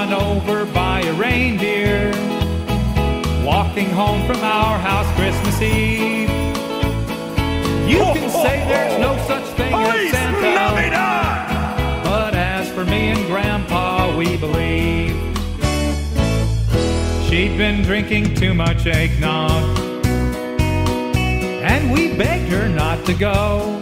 run over by a reindeer walking home from our house Christmas Eve. You can say there's no such thing as Santa, but as for me and Grandpa, we believe. She'd been drinking too much eggnog, and we begged her not to go.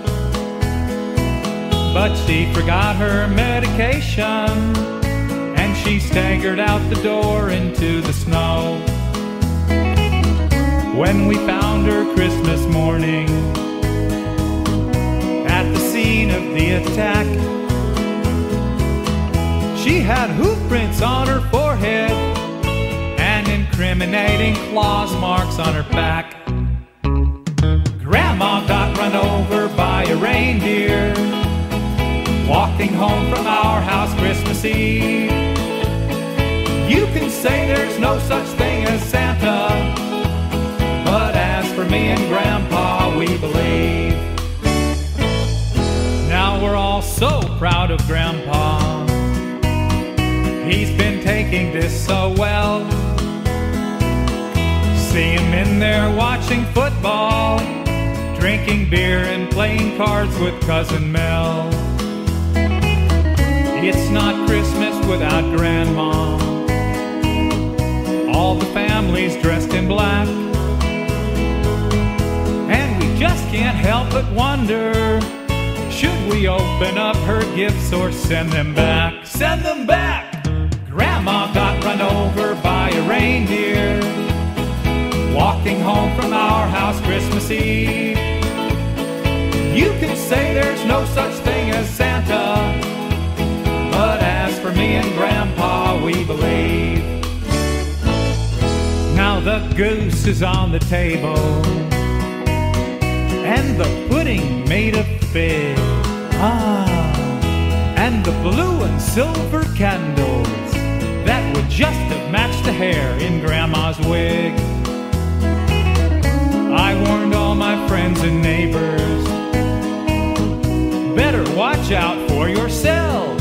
But she forgot her medication, and she staggered out the door into the snow. When we found her Christmas morning at the scene of the attack, she had hoof prints on her forehead and incriminating claws marks on her back. Grandma got run over by a reindeer walking home from our house Christmas Eve. You can say there's no such thing as Santa, but as for me and Grandpa, we believe. Now we're all so proud of Grandpa. He's been taking this so well. See him in there watching football, drinking beer and playing cards with Cousin Mel. It's not Christmas without Grandma. All the family's dressed in black, and we just can't help but wonder, should we open up her gifts or send them back? Send them back! Grandma got run over by a reindeer walking home from our house Christmas Eve. You can say there's no such thing as Santa, but as for me and Grandpa, we believe. Now the goose is on the table, and the pudding made of fig. And the blue and silver candles that would just have matched the hair in Grandma's wig. I warned all my friends and neighbors, better watch out for yourselves.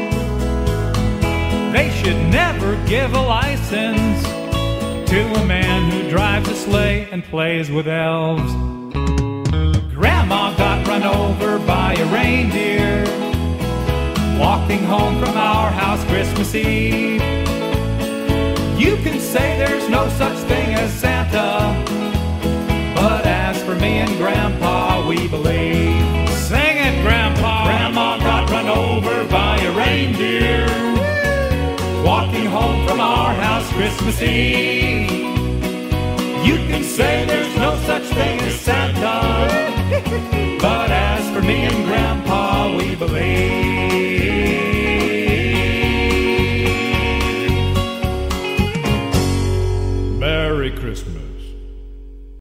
They should never give a license to a man who drives a sleigh and plays with elves. Grandma got run over by a reindeer walking home from our house Christmas Eve. You can say there's no such thing as Santa, but as for me and Grandpa, we believe. Sing it, Grandpa! Grandma got run over by a reindeer walking home from our house Christmas Eve. You can say there's no such thing as Santa, but as for me and